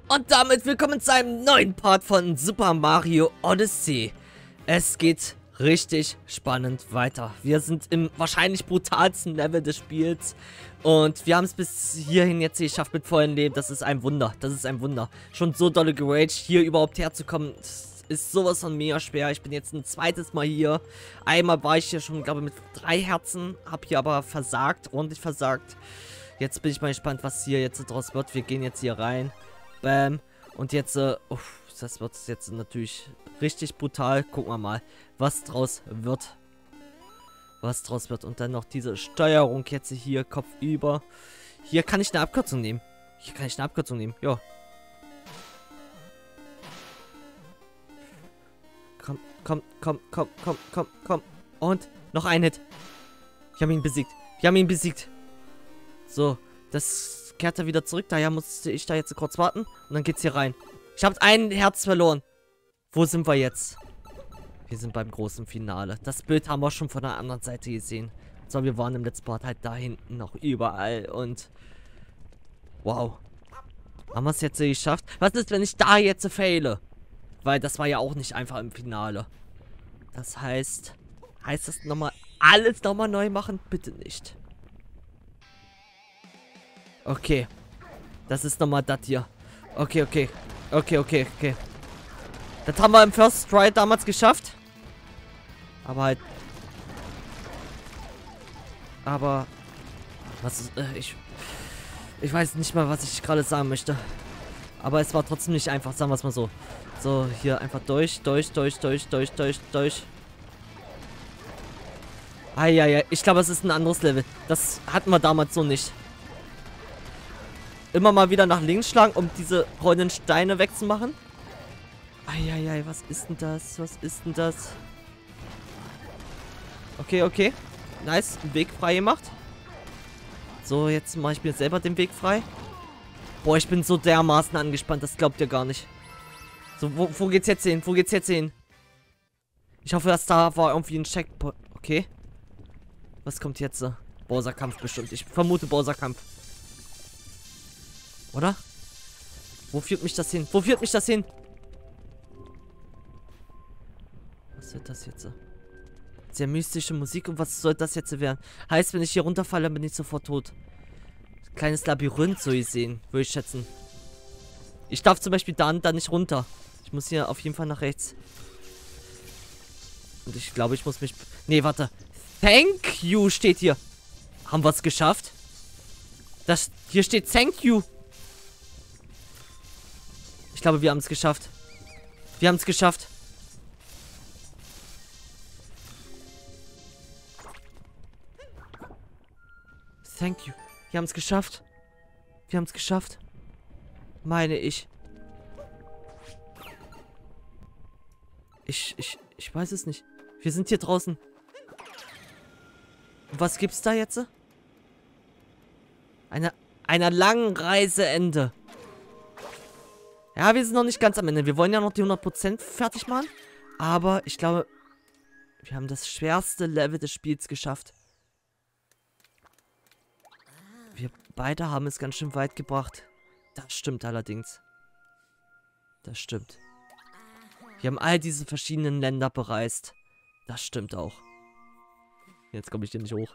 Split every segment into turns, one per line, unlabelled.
Und damit willkommen zu einem neuen Part von Super Mario Odyssey. Es geht richtig spannend weiter. Wir sind im wahrscheinlich brutalsten Level des Spiels. Und wir haben es bis hierhin jetzt geschafft mit vollem Leben. Das ist ein Wunder. Das ist ein Wunder. Schon so dolle geraged, hier überhaupt herzukommen, ist sowas von mega schwer. Ich bin jetzt ein zweites Mal hier. Einmal war ich hier schon, glaube ich, mit 3 Herzen. Hab hier aber versagt, ordentlich versagt. Jetzt bin ich mal gespannt, was hier jetzt draus wird. Wir gehen jetzt hier rein. Bam. Und jetzt, das wird jetzt natürlich richtig brutal. Gucken wir mal, was draus wird. Was draus wird. Und dann noch diese Steuerung jetzt hier, kopfüber. Hier kann ich eine Abkürzung nehmen. Hier kann ich eine Abkürzung nehmen. Ja. Komm. Und noch ein Hit. Wir haben ihn besiegt. Wir haben ihn besiegt. So, das kehrt er wieder zurück. Daher musste ich da jetzt kurz warten. Und dann geht's hier rein. Ich habe ein Herz verloren. Wo sind wir jetzt? Wir sind beim großen Finale. Das Bild haben wir schon von der anderen Seite gesehen. So, wir waren im letzten Part halt da hinten noch überall. Und wow. Haben wir es jetzt geschafft? Was ist, wenn ich da jetzt faile? Weil das war ja auch nicht einfach im Finale. Das heißt das nochmal alles nochmal neu machen? Bitte nicht. Okay. Das ist nochmal das hier. Okay. Das haben wir im First Try damals geschafft. Aber was ist, ich weiß nicht mal, was ich gerade sagen möchte. Aber es war trotzdem nicht einfach, sagen wir es mal so. So, hier einfach durch. Eieiei, ich glaube, es ist ein anderes Level. Das hatten wir damals so nicht. Immer mal wieder nach links schlagen, um diese rollenden Steine wegzumachen. Eieiei, was ist denn das? Okay. Nice, Weg frei gemacht. So, jetzt mache ich mir selber den Weg frei. Boah, ich bin so dermaßen angespannt, das glaubt ihr gar nicht. So, wo geht's jetzt hin? Ich hoffe, dass da war irgendwie ein Checkpoint. Okay. Was kommt jetzt? Bowser-Kampf bestimmt. Ich vermute Bowser-Kampf. Oder? Wo führt mich das hin? Was wird das jetzt? Sehr mystische Musik. Und was soll das jetzt werden? Heißt, wenn ich hier runterfalle, dann bin ich sofort tot. Kleines Labyrinth, so gesehen, würde ich schätzen. Ich darf zum Beispiel da nicht runter. Ich muss hier auf jeden Fall nach rechts. Und ich glaube, ich muss mich... Nee, warte. Thank you steht hier. Haben wir es geschafft? Hier steht Thank you. Ich glaube, wir haben es geschafft. Thank you. Wir haben es geschafft. Meine ich. Ich weiß es nicht. Wir sind hier draußen. Und was gibt's da jetzt? Einer langen Reiseende. Ja, wir sind noch nicht ganz am Ende. Wir wollen ja noch die 100% fertig machen. Aber ich glaube, wir haben das schwerste Level des Spiels geschafft. Wir beide haben es ganz schön weit gebracht. Das stimmt allerdings. Das stimmt. Wir haben all diese verschiedenen Länder bereist. Das stimmt auch. Jetzt komme ich hier nicht hoch.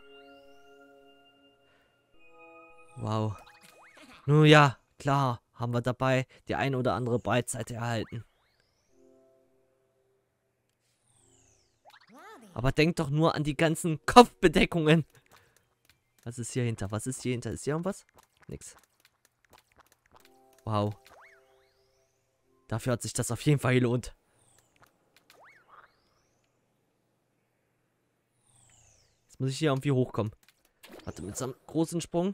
Wow. Nun ja, klar, haben wir dabei die eine oder andere Breitseite erhalten. Aber denkt doch nur an die ganzen Kopfbedeckungen. Was ist hier hinter? Ist hier irgendwas? Nix. Wow. Dafür hat sich das auf jeden Fall gelohnt. Jetzt muss ich hier irgendwie hochkommen. Warte, mit so einem großen Sprung.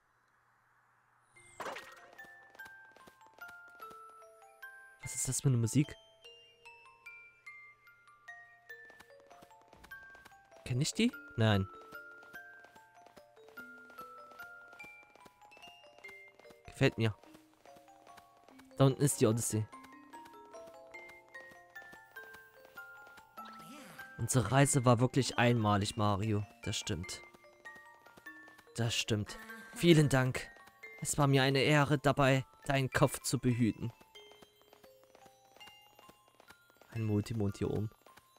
Was ist das für eine Musik? Kenne ich die? Nein. Gefällt mir. Da unten ist die Odyssey. Unsere Reise war wirklich einmalig, Mario. Das stimmt. Vielen Dank. Es war mir eine Ehre, dabei deinen Kopf zu behüten. Ein Multimond hier oben.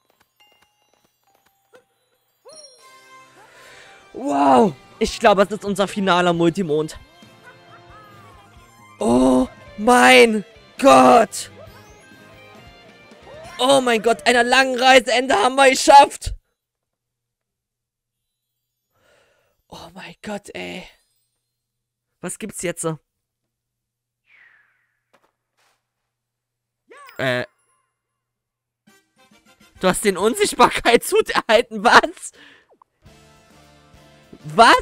Wow! Ich glaube, das ist unser finaler Multimond. Oh mein Gott! Oh mein Gott, einer langen Reiseende haben wir geschafft! Oh mein Gott, ey. Was gibt's jetzt? Du hast den Unsichtbarkeitshut erhalten, was? Was?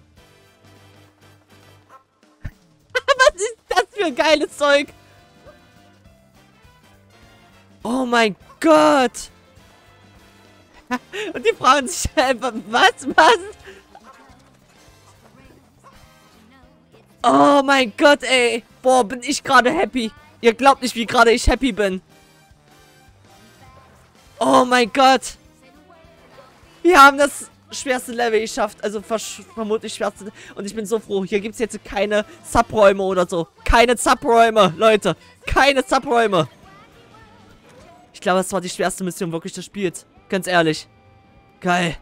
Was ist das für ein geiles Zeug? Oh mein Gott! Und die fragen sich einfach, was? Oh mein Gott, ey. Boah, bin ich gerade happy. Ihr glaubt nicht, wie gerade ich happy bin. Oh mein Gott. Wir haben das schwerste Level geschafft. Also vermutlich schwerste. Und ich bin so froh. Hier gibt es jetzt keine Subräume oder so. Keine Subräume, Leute. Keine Subräume. Ich glaube, das war die schwerste Mission wirklich des Spiels. Ganz ehrlich. Geil.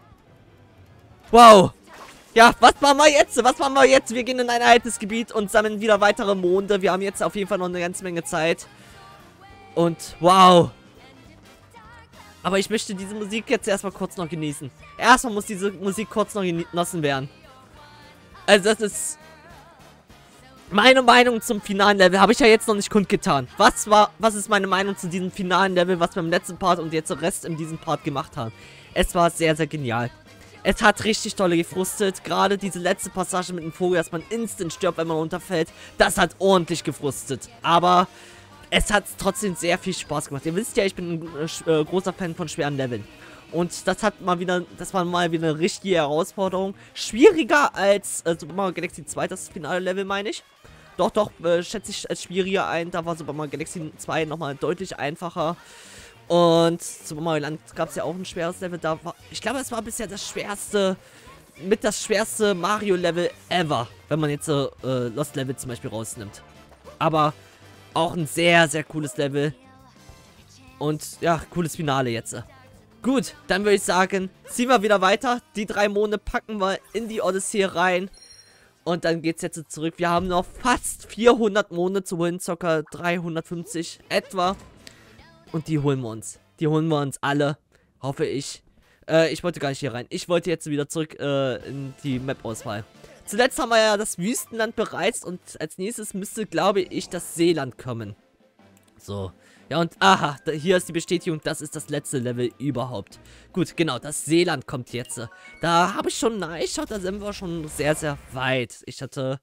Wow. Ja, was machen wir jetzt? Was machen wir jetzt? Wir gehen in ein altes Gebiet und sammeln wieder weitere Monde. Wir haben jetzt auf jeden Fall noch eine ganze Menge Zeit. Und wow. Aber ich möchte diese Musik jetzt erstmal kurz noch genießen. Erstmal muss diese Musik kurz noch genossen werden. Also das ist... Meine Meinung zum finalen Level habe ich ja jetzt noch nicht kundgetan. Was ist meine Meinung zu diesem finalen Level, was wir im letzten Part und jetzt der Rest in diesem Part gemacht haben? Es war sehr, sehr genial. Es hat richtig dolle gefrustet. Gerade diese letzte Passage mit dem Vogel, dass man instant stirbt, wenn man runterfällt. Das hat ordentlich gefrustet. Aber es hat trotzdem sehr viel Spaß gemacht. Ihr wisst ja, ich bin ein großer Fan von schweren Leveln. Und das war mal wieder eine richtige Herausforderung. Schwieriger als Super Mario Galaxy 2, das finale Level, meine ich. Doch, schätze ich als schwieriger ein. Da war Super Mario Galaxy 2 nochmal deutlich einfacher. Und Super Mario Land gab es ja auch ein schweres Level. Ich glaube, es war bisher das schwerste Mario-Level ever. Wenn man jetzt Lost Level zum Beispiel rausnimmt. Aber auch ein sehr, sehr cooles Level. Und ja, cooles Finale jetzt. Gut, dann würde ich sagen, ziehen wir wieder weiter. Die 3 Monde packen wir in die Odyssey rein. Und dann geht es jetzt zurück. Wir haben noch fast 400 Monde zu holen. Ca. 350 etwa. Und die holen wir uns. Die holen wir uns alle. Hoffe ich. Ich wollte gar nicht hier rein. Ich wollte jetzt wieder zurück in die Map-Auswahl. Zuletzt haben wir ja das Wüstenland bereist. Und als nächstes müsste, glaube ich, das Seeland kommen. So. Ja, und aha, hier ist die Bestätigung, das ist das letzte Level überhaupt. Gut, genau, das Seeland kommt jetzt. Da habe ich schon nachgeschaut, da sind wir schon sehr, sehr weit. Ich hatte,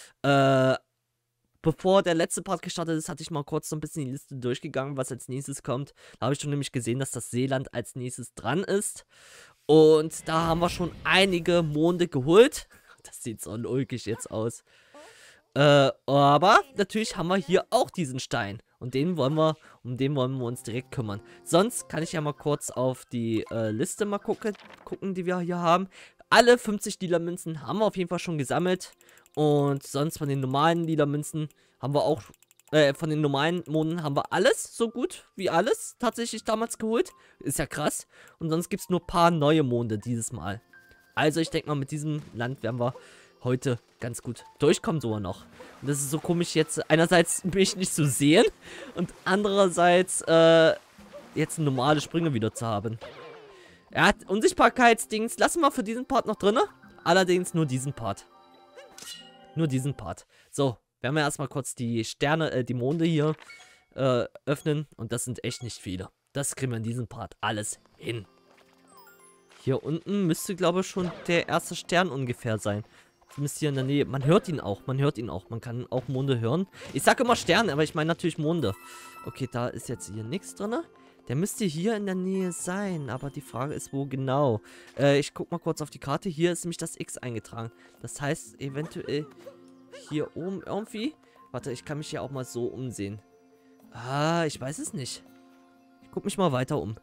bevor der letzte Part gestartet ist, hatte ich mal kurz so ein bisschen die Liste durchgegangen, was als nächstes kommt. Da habe ich schon nämlich gesehen, dass das Seeland als nächstes dran ist. Und da haben wir schon einige Monde geholt. Das sieht so ulkig jetzt aus. Aber natürlich haben wir hier auch diesen Stein. Und um den wollen wir uns direkt kümmern. Sonst kann ich ja mal kurz auf die Liste mal gucken, die wir hier haben. Alle 50 lila Münzen haben wir auf jeden Fall schon gesammelt. Und sonst von den normalen lila Münzen haben wir auch, von den normalen Monden haben wir alles, so gut wie alles, tatsächlich damals geholt. Ist ja krass. Und sonst gibt es nur ein paar neue Monde dieses Mal. Also ich denke mal, mit diesem Land werden wir heute ganz gut durchkommen sogar noch. Und das ist so komisch jetzt, einerseits mich nicht zu sehen und andererseits jetzt normale Sprünge wieder zu haben. Ja, Unsichtbarkeitsdings lassen wir für diesen Part noch drin. Allerdings nur diesen Part. Nur diesen Part. So, werden wir erstmal kurz die Sterne, die Monde hier öffnen. Und das sind echt nicht viele. Das kriegen wir in diesem Part alles hin. Hier unten müsste, glaube ich, schon der erste Stern ungefähr sein. Zumindest hier in der Nähe. Man hört ihn auch. Man kann auch Monde hören. Ich sage immer Sterne, aber ich meine natürlich Monde. Okay, da ist jetzt hier nichts drin. Der müsste hier in der Nähe sein. Aber die Frage ist, wo genau. Ich gucke mal kurz auf die Karte. Hier ist nämlich das X eingetragen. Das heißt, eventuell hier oben irgendwie. Warte, ich kann mich hier auch mal so umsehen. Ah, ich weiß es nicht. Ich gucke mich mal weiter um.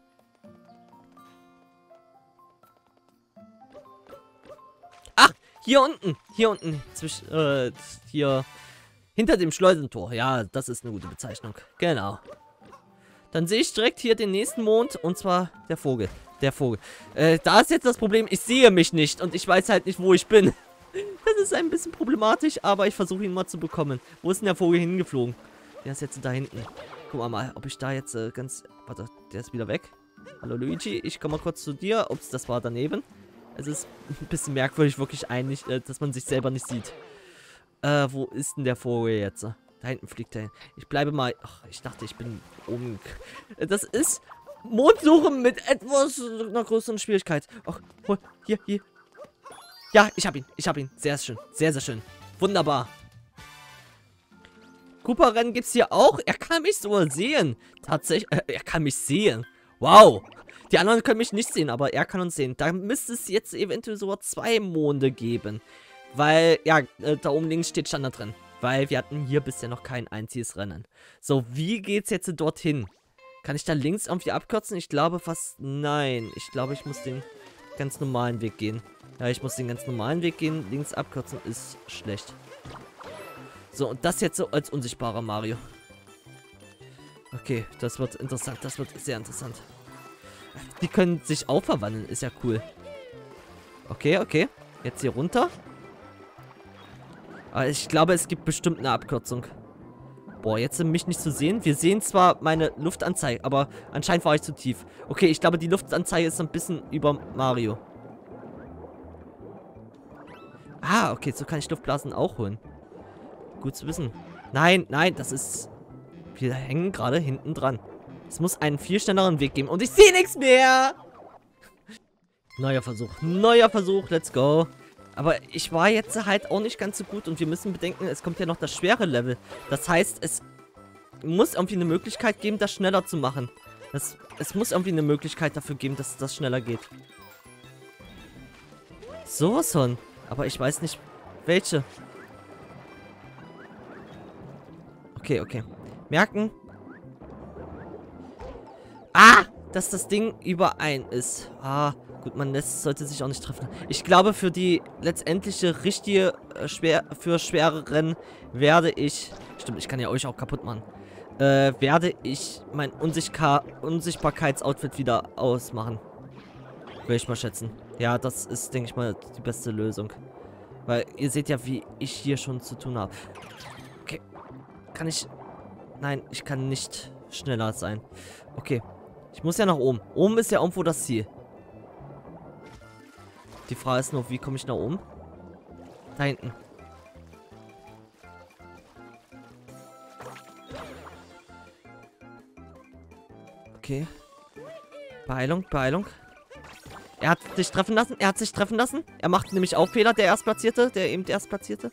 Hier unten, zwischen, hier Hinter dem Schleusentor. Ja, das ist eine gute Bezeichnung. Genau. Dann sehe ich direkt hier den nächsten Mond. Und zwar der Vogel. Der Vogel. Da ist jetzt das Problem, ich sehe mich nicht. Und ich weiß halt nicht, wo ich bin. Das ist ein bisschen problematisch, aber ich versuche ihn mal zu bekommen. Wo ist denn der Vogel hingeflogen? Der ist jetzt da hinten. Guck mal, ob ich da jetzt ganz... Warte, der ist wieder weg. Hallo Luigi, ich komme mal kurz zu dir. Ups, das war daneben. Es ist ein bisschen merkwürdig, wirklich eigentlich, dass man sich selber nicht sieht. Wo ist denn der Vogel jetzt? Da hinten fliegt er hin. Ich bleibe mal... Ach, ich dachte, ich bin oben... Das ist Mondsuche mit etwas einer größeren Schwierigkeit. Ach, hier. Ja, ich hab ihn. Sehr schön. Sehr, sehr schön. Wunderbar. Koopa-Rennen gibt's hier auch. Er kann mich sogar sehen. Tatsächlich, er kann mich sehen. Wow. Die anderen können mich nicht sehen, aber er kann uns sehen. Da müsste es jetzt eventuell sogar 2 Monde geben. Weil, ja, da oben links steht Standard drin. Weil wir hatten hier bisher noch kein einziges Rennen. So, wie geht's jetzt dorthin? Kann ich da links irgendwie abkürzen? Ich glaube fast, nein. Ich glaube, ich muss den ganz normalen Weg gehen. Ja, ich muss den ganz normalen Weg gehen. Links abkürzen ist schlecht. So, und das jetzt so als unsichtbarer Mario. Okay, das wird interessant. Das wird sehr interessant. Die können sich auch verwandeln. Ist ja cool. Okay. Jetzt hier runter. Aber ich glaube, es gibt bestimmt eine Abkürzung. Boah, jetzt sind mich nicht zu sehen. Wir sehen zwar meine Luftanzeige, aber anscheinend war ich zu tief. Okay, ich glaube, die Luftanzeige ist ein bisschen über Mario. Ah, okay, so kann ich Luftblasen auch holen. Gut zu wissen. Nein, das ist... Wir hängen gerade hinten dran. Es muss einen viel schnelleren Weg geben und ich sehe nichts mehr! Neuer Versuch, let's go. Aber ich war jetzt halt auch nicht ganz so gut und wir müssen bedenken, es kommt ja noch das schwere Level. Das heißt, es muss irgendwie eine Möglichkeit geben, das schneller zu machen. Es muss irgendwie eine Möglichkeit dafür geben, dass das schneller geht. Sowas von. Aber ich weiß nicht, welche. Okay. Merken. Ah! Dass das Ding überein ist. Ah, gut, man sollte sich auch nicht treffen. Ich glaube, für die letztendliche richtige, für schwere Rennen werde ich... Stimmt, ich kann ja euch auch kaputt machen. Werde ich mein Unsichtbarkeitsoutfit wieder ausmachen. Will ich mal schätzen. Ja, das ist, denke ich mal, die beste Lösung. Weil ihr seht ja, wie ich hier schon zu tun habe. Okay. Kann ich... Nein, ich kann nicht schneller sein. Okay. Ich muss ja nach oben. Oben ist ja irgendwo das Ziel. Die Frage ist nur, wie komme ich nach oben? Da hinten. Okay. Beeilung. Er hat sich treffen lassen. Er macht nämlich auch Fehler, der Erstplatzierte.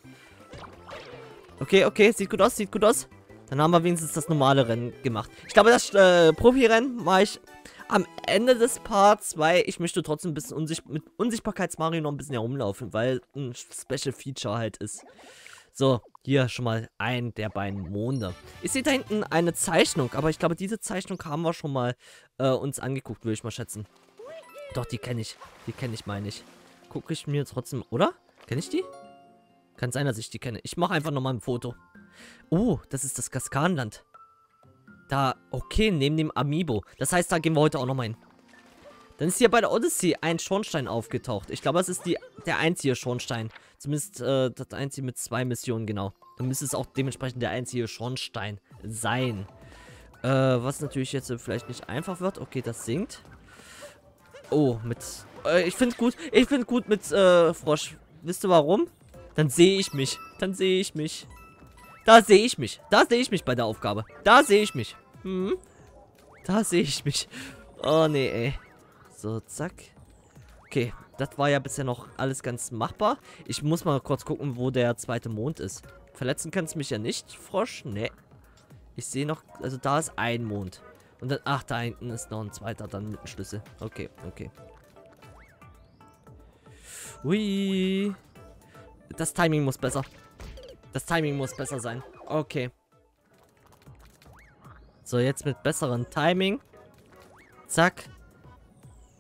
Okay. Sieht gut aus. Dann haben wir wenigstens das normale Rennen gemacht. Ich glaube, das Profi-Rennen mache ich am Ende des Parts, weil ich möchte trotzdem ein bisschen mit Unsichtbarkeits-Mario noch ein bisschen herumlaufen, weil ein Special Feature halt ist. So, hier schon mal ein der beiden Monde. Ich sehe da hinten eine Zeichnung, aber ich glaube, diese Zeichnung haben wir schon mal uns angeguckt, würde ich mal schätzen. Doch, die kenne ich. Meine ich. Gucke ich mir trotzdem, oder? Kenne ich die? Kann sein, dass ich die kenne. Ich mache einfach nochmal ein Foto. Oh, das ist das Kaskadenland. Da, okay, neben dem Amiibo. Das heißt, da gehen wir heute auch nochmal hin. Dann ist hier bei der Odyssey ein Schornstein aufgetaucht. Ich glaube, das ist der einzige Schornstein. Zumindest das einzige mit 2 Missionen, genau. Dann müsste es auch dementsprechend der einzige Schornstein sein. Was natürlich jetzt vielleicht nicht einfach wird. Okay, das sinkt. Oh, ich finde gut mit Frosch. Wisst ihr warum? Dann sehe ich mich. Da sehe ich mich bei der Aufgabe. Da sehe ich mich. Oh, nee, ey. So, zack. Okay, das war ja bisher noch alles ganz machbar. Ich muss mal kurz gucken, wo der zweite Mond ist. Verletzen kannst du mich ja nicht, Frosch. Nee. Ich sehe noch, also da ist ein Mond. Und dann, ach, da hinten ist noch ein zweiter, dann mit einem Schlüssel. Okay. Hui. Das Timing muss besser sein. Okay. So, jetzt mit besserem Timing. Zack.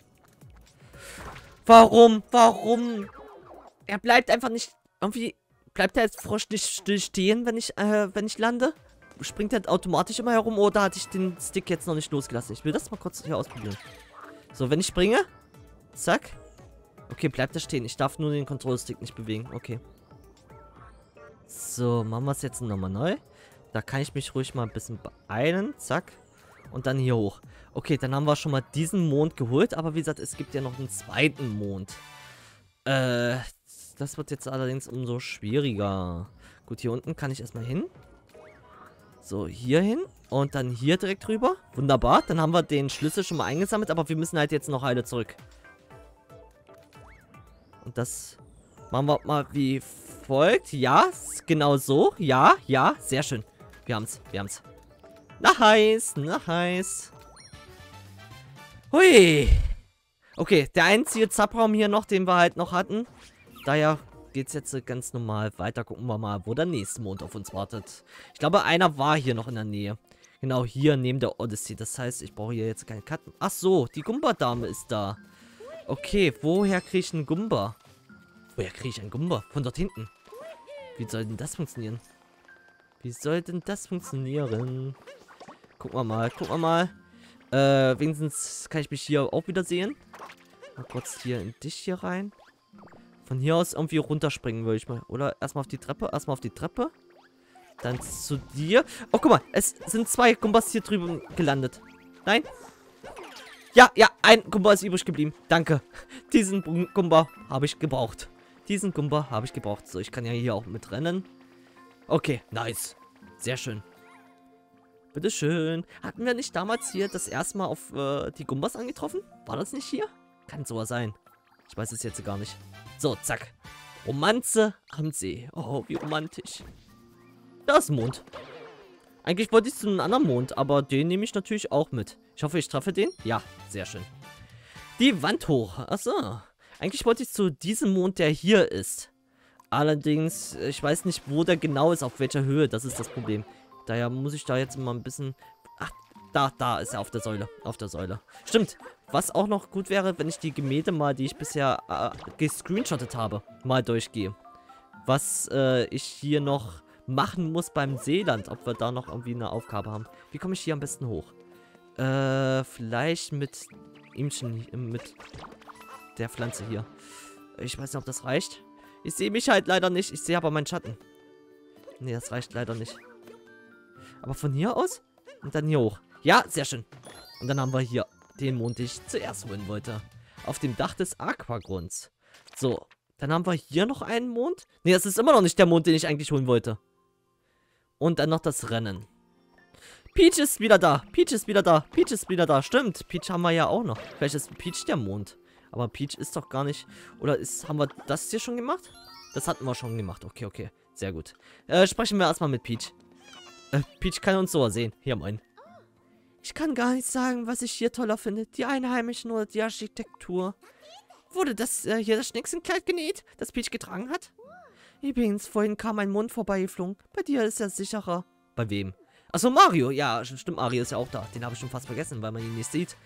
Warum? Er bleibt einfach nicht irgendwie bleibt der jetzt Frosch nicht still stehen, wenn ich lande? Springt der automatisch immer herum oder hatte ich den Stick jetzt noch nicht losgelassen? Ich will das mal kurz hier ausprobieren. So, wenn ich springe. Zack. Okay, bleibt er stehen. Ich darf nur den Control-Stick nicht bewegen. Okay. So, machen wir es jetzt nochmal neu. Da kann ich mich ruhig mal ein bisschen beeilen. Zack. Und dann hier hoch. Okay, dann haben wir schon mal diesen Mond geholt. Aber wie gesagt, es gibt ja noch einen zweiten Mond. Das wird jetzt allerdings umso schwieriger. Gut, hier unten kann ich erstmal hin. So, hier hin. Und dann hier direkt rüber. Wunderbar. Dann haben wir den Schlüssel schon mal eingesammelt. Aber wir müssen halt jetzt noch eine zurück. Und das machen wir mal wie folgt. Ja, genau so. Ja, ja. Sehr schön. Wir haben's. Wir haben's. Nice. Nice. Hui. Okay, der einzige Zabraum hier noch, den wir halt noch hatten. Daher geht's jetzt ganz normal weiter. Gucken wir mal, wo der nächste Mond auf uns wartet. Ich glaube, einer war hier noch in der Nähe. Genau, hier neben der Odyssey. Das heißt, ich brauche hier jetzt keine Karten. Ach so, die Gumba-Dame ist da. Okay, woher kriege ich einen Gumba? Woher kriege ich einen Gumba? Von dort hinten. Wie soll denn das funktionieren? Wie soll denn das funktionieren? Gucken wir mal, gucken wir mal. Wenigstens kann ich mich hier auch wieder sehen. Mal kurz hier in dich hier rein. Von hier aus irgendwie runterspringen würde ich mal. Oder erstmal auf die Treppe. Erstmal auf die Treppe. Dann zu dir. Oh, guck mal. Es sind 2 Gumbas hier drüben gelandet. Nein? Ja, ja. Ein Gumba ist übrig geblieben. Danke. Diesen Gumba habe ich gebraucht. Diesen Gumba habe ich gebraucht. So, ich kann ja hier auch mitrennen. Okay, nice. Sehr schön. Bitteschön. Hatten wir nicht damals hier das erste Mal auf die Gumbas angetroffen? War das nicht hier? Kann sogar sein. Ich weiß es jetzt gar nicht. So, zack. Romanze am See. Oh, wie romantisch. Da ist ein Mond. Eigentlich wollte ich zu einem anderen Mond, aber den nehme ich natürlich auch mit. Ich hoffe, ich treffe den. Ja, sehr schön. Die Wand hoch. Achso. Eigentlich wollte ich zu diesem Mond, der hier ist. Allerdings, ich weiß nicht, wo der genau ist, auf welcher Höhe. Das ist das Problem. Daher muss ich da jetzt mal ein bisschen... Ach, da ist er auf der Säule. Auf der Säule. Stimmt. Was auch noch gut wäre, wenn ich die Gemälde mal, die ich bisher gescreenshottet habe, mal durchgehe. Was ich hier noch machen muss beim Seeland. Ob wir da noch irgendwie eine Aufgabe haben. Wie komme ich hier am besten hoch? Vielleicht mit mit der Pflanze hier. Ich weiß nicht, ob das reicht. Ich sehe mich halt leider nicht. Ich sehe aber meinen Schatten. Nee, das reicht leider nicht. Aber von hier aus? Und dann hier hoch. Ja, sehr schön. Und dann haben wir hier den Mond, den ich zuerst holen wollte. Auf dem Dach des Aquagrunds. So, dann haben wir hier noch einen Mond. Nee, das ist immer noch nicht der Mond, den ich eigentlich holen wollte. Und dann noch das Rennen. Peach ist wieder da. Peach ist wieder da. Peach ist wieder da. Stimmt, Peach haben wir ja auch noch. Vielleicht ist Peach der Mond. Aber Peach ist doch gar nicht... Oder haben wir das hier schon gemacht? Das hatten wir schon gemacht. Okay, okay. Sehr gut. Sprechen wir erstmal mit Peach. Peach kann uns so sehen. Hier, moin. Ich kann gar nicht sagen, was ich hier toller finde. Die Einheimischen oder die Architektur. Wurde das hier das Schnicksenkleid genäht, das Peach getragen hat? Übrigens, vorhin kam ein Mond vorbeigeflogen. Bei dir ist er sicherer. Bei wem? Achso, Mario. Ja, stimmt, Mario ist ja auch da. Den habe ich schon fast vergessen, weil man ihn nicht sieht.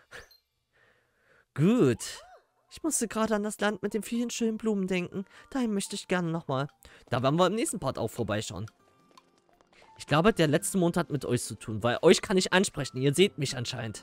Gut. Ich musste gerade an das Land mit den vielen schönen Blumen denken. Dahin möchte ich gerne nochmal. Da werden wir im nächsten Part auch vorbeischauen. Ich glaube, der letzte Mond hat mit euch zu tun, weil euch kann ich ansprechen. Ihr seht mich anscheinend.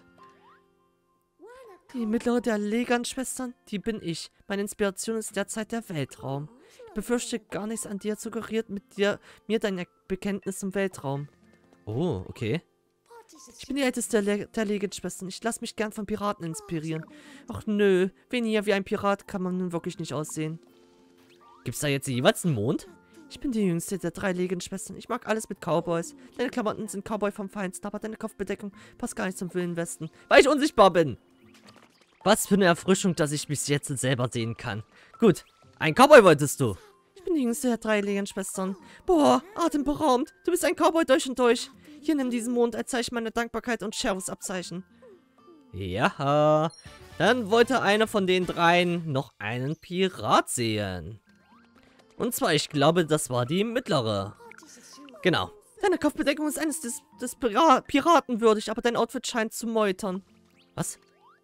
Die mittlere der Legan-Schwestern, die bin ich. Meine Inspiration ist derzeit der Weltraum. Ich befürchte, gar nichts an dir suggeriert mir dein Bekenntnis zum Weltraum. Oh, okay. Ich bin die älteste der Legan-Schwestern. Ich lasse mich gern von Piraten inspirieren. Ach nö, weniger wie ein Pirat kann man nun wirklich nicht aussehen. Gibt's da jetzt jeweils einen Mond? Ich bin die jüngste der 3 Legan-Schwestern. Ich mag alles mit Cowboys. Deine Klamotten sind Cowboy vom Feinsten, aber deine Kopfbedeckung passt gar nicht zum Wilden Westen, weil ich unsichtbar bin. Was für eine Erfrischung, dass ich mich jetzt selber sehen kann. Gut, ein Cowboy wolltest du. Ich bin die jüngste der 3 Legan-Schwestern. Boah, atemberaubend. Du bist ein Cowboy durch und durch. Hier, nimm diesen Mond als Zeichen meiner Dankbarkeit und Sheriffsabzeichen. Ja, dann wollte einer von den 3 noch einen Pirat sehen. Und zwar, ich glaube, das war die mittlere. Genau. Deine Kopfbedeckung ist eines des Piraten würdig, aber dein Outfit scheint zu meutern. Was?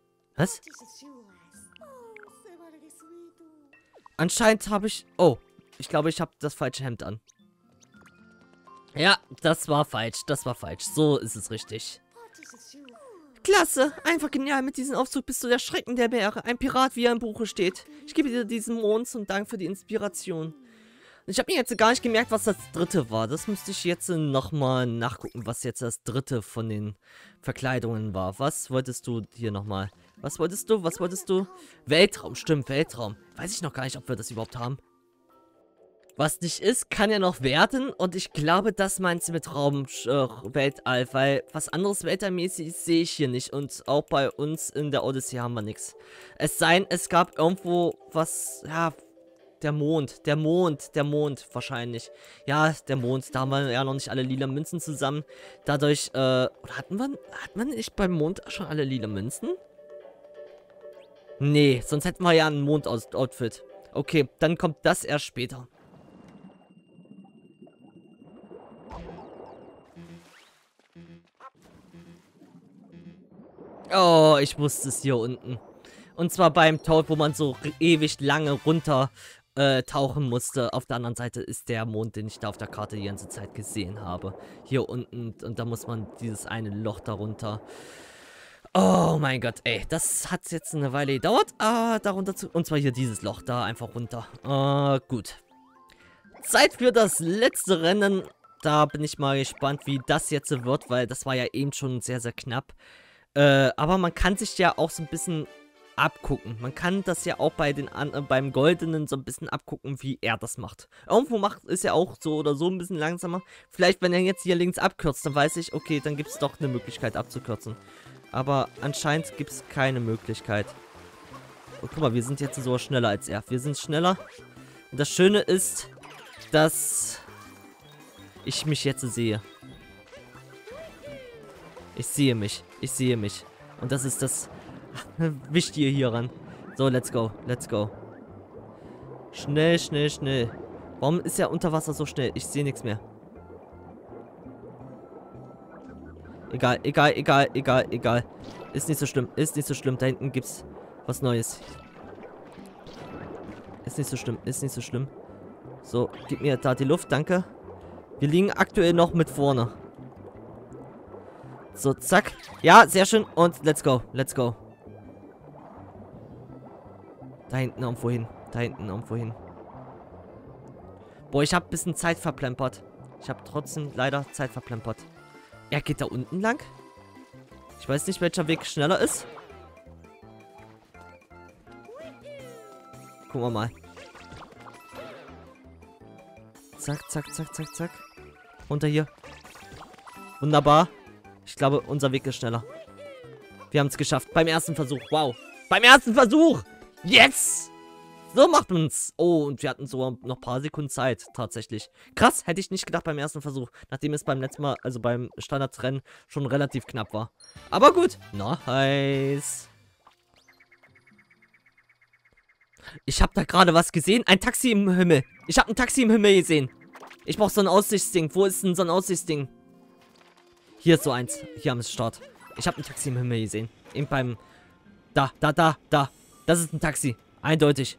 Was? Anscheinend habe ich... Oh. Ich glaube, ich habe das falsche Hemd an. Ja, das war falsch. Das war falsch. So ist es richtig. Klasse. Einfach genial. Mit diesem Aufzug bist du der Schrecken der Meere. Ein Pirat, wie er im Buche steht. Ich gebe dir diesen Mond zum Dank für die Inspiration. Ich habe mir jetzt gar nicht gemerkt, was das dritte war. Das müsste ich jetzt nochmal nachgucken, was jetzt das dritte von den Verkleidungen war. Was wolltest du hier nochmal? Was wolltest du? Was wolltest du? Weltraum, stimmt, Weltraum. Weiß ich noch gar nicht, ob wir das überhaupt haben. Was nicht ist, kann ja noch werden. Und ich glaube, das meinst du mit Raum, Weltall. Weil was anderes weltallmäßig sehe ich hier nicht. Und auch bei uns in der Odyssey haben wir nichts. Es sei denn, es gab irgendwo was, ja... Der Mond wahrscheinlich. Ja, der Mond, da haben wir ja noch nicht alle lila Münzen zusammen. Dadurch, oder hatten wir nicht beim Mond schon alle lila Münzen? Nee, sonst hätten wir ja ein Mond-Outfit. Okay, dann kommt das erst später. Oh, ich wusste es hier unten. Und zwar beim Toad, wo man so ewig lange runter tauchen musste. Auf der anderen Seite ist der Mond, den ich da auf der Karte die ganze Zeit gesehen habe. Hier unten. Und da muss man dieses eine Loch darunter. Oh mein Gott, ey. Das hat jetzt eine Weile gedauert. Darunter zu... Und zwar hier dieses Loch da einfach runter. Gut. Zeit für das letzte Rennen. Da bin ich mal gespannt, wie das jetzt wird, weil das war ja eben schon sehr, sehr knapp. Aber man kann sich ja auch so ein bisschen abgucken. Man kann das ja auch beim Goldenen so ein bisschen abgucken, wie er das macht. Irgendwo ist er auch so oder so ein bisschen langsamer. Vielleicht, wenn er jetzt hier links abkürzt, dann weiß ich, okay, dann gibt es doch eine Möglichkeit abzukürzen. Aber anscheinend gibt es keine Möglichkeit. Oh, guck mal, wir sind jetzt so schneller als er. Wir sind schneller. Und das Schöne ist, dass ich mich jetzt sehe. Ich sehe mich. Ich sehe mich. Und das ist das Wichtige hieran. So, let's go. Let's go. Schnell, schnell, schnell. Warum ist er unter Wasser so schnell? Ich sehe nichts mehr. Egal, egal, egal, egal, egal. Ist nicht so schlimm. Ist nicht so schlimm. Da hinten gibt's was Neues. Ist nicht so schlimm. Ist nicht so schlimm. So, gib mir da die Luft. Danke. Wir liegen aktuell noch mit vorne. So, zack. Ja, sehr schön. Und let's go. Let's go. Da hinten irgendwo hin. Da hinten irgendwo hin. Boah, ich habe ein bisschen Zeit verplempert. Ich habe trotzdem leider Zeit verplempert. Er geht da unten lang. Ich weiß nicht, welcher Weg schneller ist. Gucken wir mal. Zack, zack, zack, zack, zack. Runter hier. Wunderbar. Ich glaube, unser Weg ist schneller. Wir haben es geschafft. Beim ersten Versuch. Wow. Beim ersten Versuch. Yes. So macht man's. Oh, und wir hatten so noch ein paar Sekunden Zeit. Tatsächlich. Krass. Hätte ich nicht gedacht beim ersten Versuch. Nachdem es beim letzten Mal, also beim Standardrennen, schon relativ knapp war. Aber gut. Nice. Ich habe da gerade was gesehen. Ein Taxi im Himmel. Ich habe ein Taxi im Himmel gesehen. Ich brauche so ein Aussichtsding. Wo ist denn so ein Aussichtsding? Hier ist so eins. Hier am Start. Ich habe ein Taxi im Himmel gesehen. Eben beim... Da. Das ist ein Taxi. Eindeutig.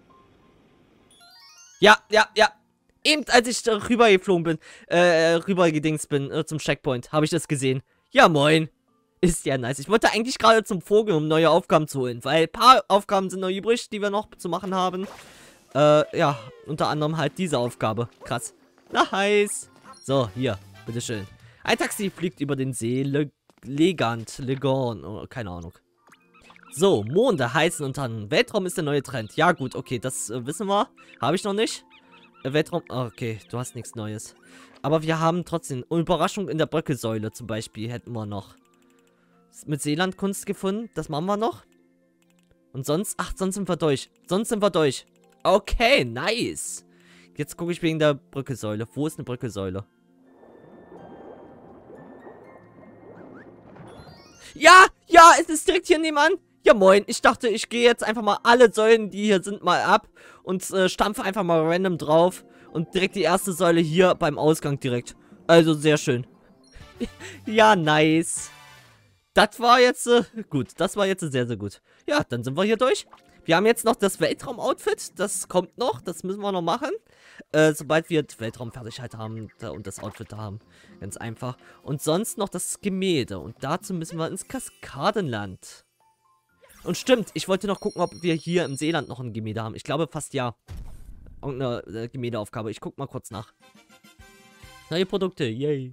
Ja. Eben als ich rübergeflogen bin, rübergedingst bin zum Checkpoint, habe ich das gesehen. Ja, moin. Ist ja nice. Ich wollte eigentlich gerade zum Vogel, um neue Aufgaben zu holen, weil ein paar Aufgaben sind noch übrig, die wir noch zu machen haben. Ja, unter anderem halt diese Aufgabe. Krass. Nice. So, hier, bitteschön. Ein Taxi fliegt über den See Legon, oh, keine Ahnung. So, Monde heißen und dann Weltraum ist der neue Trend. Ja gut, okay, das wissen wir. Habe ich noch nicht. Weltraum, okay, du hast nichts Neues. Aber wir haben trotzdem, Überraschung in der Bröckelsäule zum Beispiel hätten wir noch. Mit Seelandkunst gefunden, das machen wir noch. Und sonst, ach, sonst sind wir durch. Okay, nice. Jetzt gucke ich wegen der Brückensäule. Wo ist eine Brückensäule? Ja, es ist direkt hier nebenan. Ja, moin. Ich dachte, ich gehe jetzt einfach mal alle Säulen, die hier sind, mal ab. Und stampfe einfach mal random drauf. Und direkt die erste Säule hier beim Ausgang direkt. Also, sehr schön. Ja, nice. Das war jetzt, gut. Das war jetzt sehr, sehr gut. Ja, dann sind wir hier durch. Wir haben jetzt noch das Weltraum-Outfit. Das kommt noch. Das müssen wir noch machen. Sobald wir das Weltraum fertig halt haben und das Outfit da haben. Ganz einfach. Und sonst noch das Gemälde. Und dazu müssen wir ins Kaskadenland. Und stimmt, ich wollte noch gucken, ob wir hier im Seeland noch ein Gemälde haben. Ich glaube fast ja. Irgendeine Gemäldeaufgabe. Ich guck mal kurz nach. Neue Produkte, yay.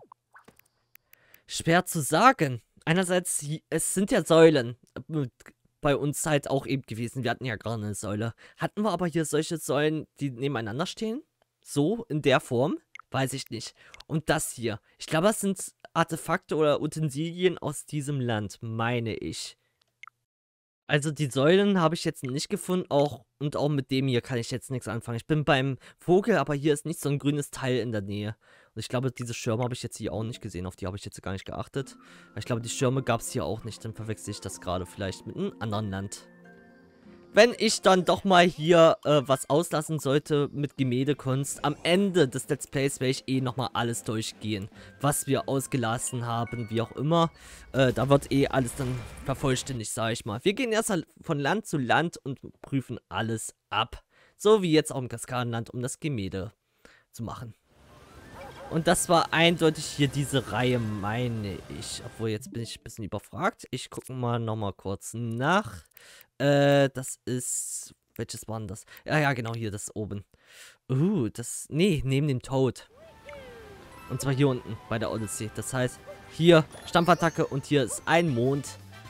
Schwer zu sagen. Einerseits, es sind ja Säulen. Bei uns halt auch eben gewesen. Wir hatten ja gerade eine Säule. Hatten wir aber hier solche Säulen, die nebeneinander stehen? So, in der Form? Weiß ich nicht. Und das hier. Ich glaube, das sind Artefakte oder Utensilien aus diesem Land, meine ich. Also die Säulen habe ich jetzt nicht gefunden, und auch mit dem hier kann ich jetzt nichts anfangen. Ich bin beim Vogel, aber hier ist nicht so ein grünes Teil in der Nähe. Und ich glaube, diese Schirme habe ich jetzt hier auch nicht gesehen, auf die habe ich jetzt gar nicht geachtet. Aber ich glaube, die Schirme gab es hier auch nicht, dann verwechsel ich das gerade vielleicht mit einem anderen Land. Wenn ich dann doch mal hier was auslassen sollte mit Gemäldekunst, am Ende des Let's Plays werde ich nochmal alles durchgehen, was wir ausgelassen haben, wie auch immer. Da wird alles dann vervollständigt, sage ich mal. Wir gehen erst von Land zu Land und prüfen alles ab. So wie jetzt auch im Kaskadenland, um das Gemälde zu machen. Und das war eindeutig hier diese Reihe, meine ich. Obwohl, jetzt bin ich ein bisschen überfragt. Ich gucke mal nochmal kurz nach. Das ist... Welches war denn das? Ja, genau, hier, das oben. Nee, neben dem Tod. Und zwar hier unten, bei der Odyssee. Das heißt, hier Stampfattacke und hier ist ein Mond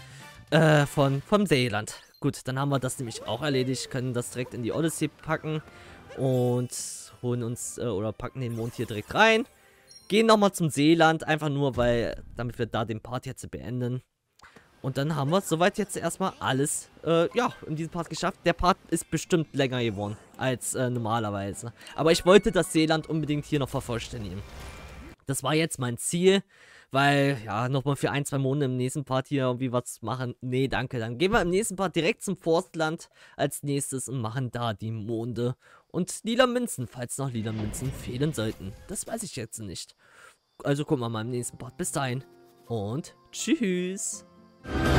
vom Seeland. Gut, dann haben wir das nämlich auch erledigt. Können das direkt in die Odyssee packen. Und holen uns, oder packen den Mond hier direkt rein. Gehen nochmal zum Seeland, einfach nur, damit wir da den Part jetzt beenden. Und dann haben wir soweit jetzt erstmal alles, in diesem Part geschafft. Der Part ist bestimmt länger geworden als normalerweise. Aber ich wollte das Seeland unbedingt hier noch vervollständigen. Das war jetzt mein Ziel, weil, ja, nochmal für 1-2 Monate im nächsten Part hier irgendwie was machen. Nee, danke. Dann gehen wir im nächsten Part direkt zum Forstland als nächstes und machen da die Monde. Und lila Münzen, falls noch lila Münzen fehlen sollten. Das weiß ich jetzt nicht. Also gucken wir mal im nächsten Part. Bis dahin und tschüss.